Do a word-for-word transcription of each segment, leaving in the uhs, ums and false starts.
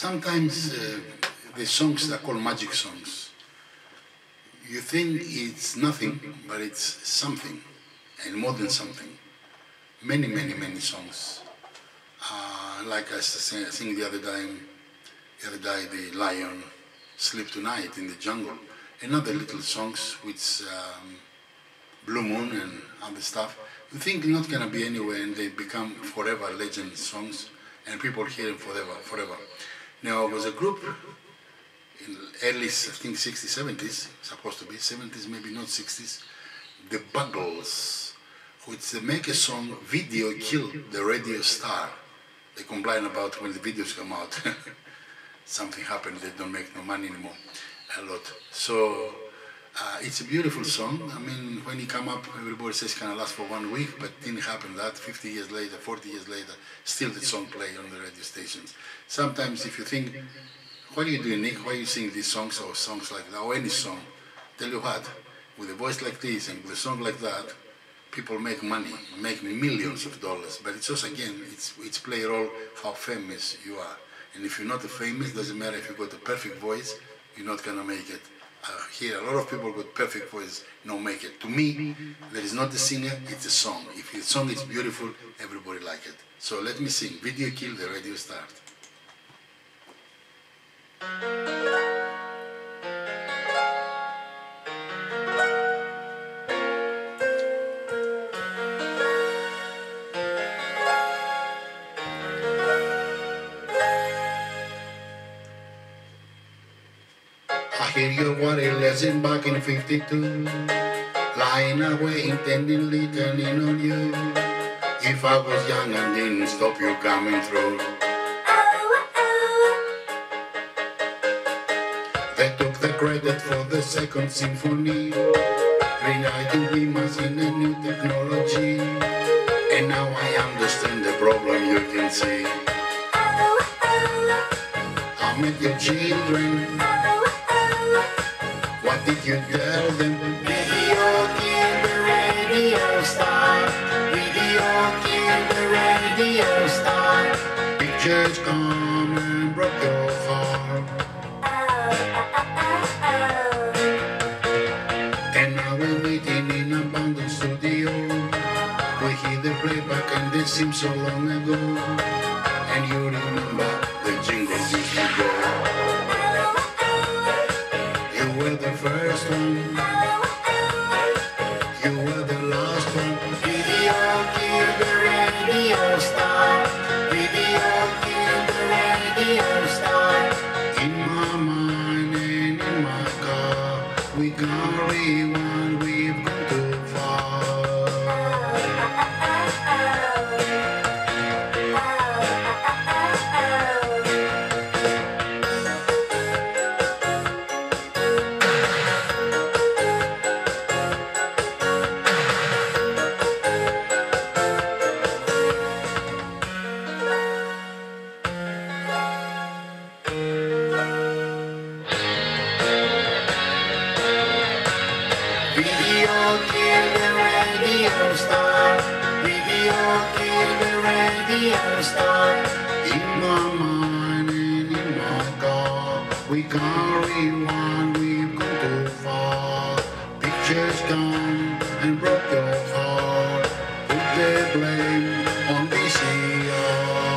sometimes uh, the songs are called magic songs. You think it's nothing, but it's something, and more than something. Many, many, many songs. Uh, like I sang, I sing the other day, the other day, the lion, Sleep Tonight in the Jungle, and other little songs with um, Blue Moon and other stuff. You think not gonna be anywhere, and they become forever legend songs, and people hear them forever, forever. Now, there was a group in early, I think, sixties, seventies, supposed to be, seventies, maybe not sixties, the Buggles, which they make a song, Video Killed the Radio Star. They complain about when the videos come out. Something happened, they don't make no money anymore, a lot. So, uh, it's a beautiful song. I mean, when it come up, everybody says it's gonna last for one week, but it didn't happen that. fifty years later, forty years later, still the song play on the radio stations. Sometimes if you think, what are you doing, Nick? Why are you singing these songs or songs like that, or any song? Tell you what, with a voice like this and with a song like that, people make money, make millions of dollars. But it's also, again, it's, it's play a role how famous you are. And if you're not famous, doesn't matter if you've got a perfect voice, you're not gonna make it. Uh, here, a lot of people with perfect voice don't make it. To me, there is not a singer, it's a song. If the song is beautiful, everybody like it. So let me sing, Video Kill the Radio Star. I hear your worry lesson back in fifty-two, lying away intendingly turning on you. If I was young and didn't stop you coming through. They took the credit for the second symphony, reuniting dreamers in a new technology. And now I understand the problem you can see. I met your children. What did you tell them? Video kill the radio star. Video kill the radio star. Pictures come and broke your heart. And now we're meeting in a abandoned studio. We hear the playback and it seems so long ago. And you remember the jingles used to go. You were the first one. You were the last one. Video kill the radio star. Video kill the radio star. In my mind and in my car, we can't rewind, we've gone too far. Video kill the radio star. Video kill the radio star. In my mind and in my car, we can't rewind, we've gone too far. Pictures come and broke your heart. Put the blame on V C R.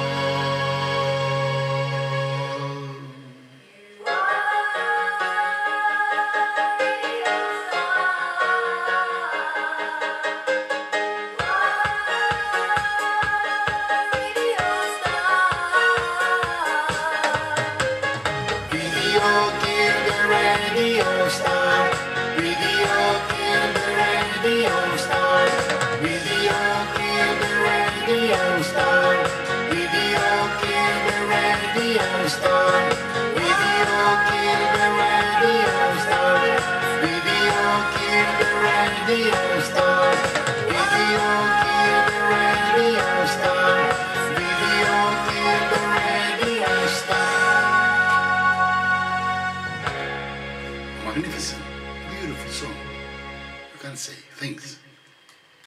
Video kill the radio star.